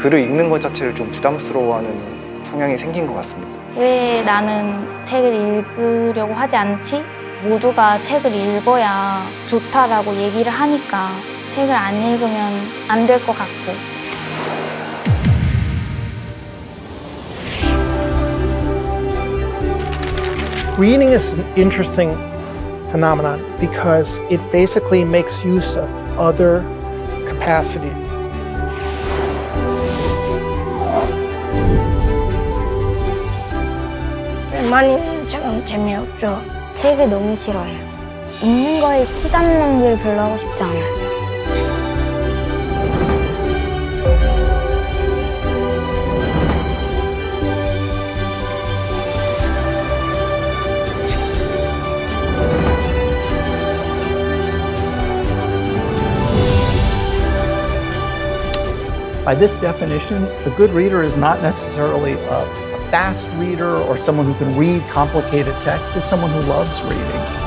글을 읽는 것 자체를 좀 부담스러워하는 성향이 생긴 것 같습니다. 왜 나는 책을 읽으려고 하지 않지? 모두가 책을 읽어야 좋다라고 얘기를 하니까 책을 안 읽으면 안 될 것 같고. Reading is an interesting phenomenon because it basically makes use of other capacity. 많이 읽는 책은 재미없죠. 책을 너무 싫어해요. 읽는 거에 시간 낭비를 별로 하고 싶지 않아요. By this definition, a good reader is not necessarily a fast reader or someone who can read complicated text. It's someone who loves reading.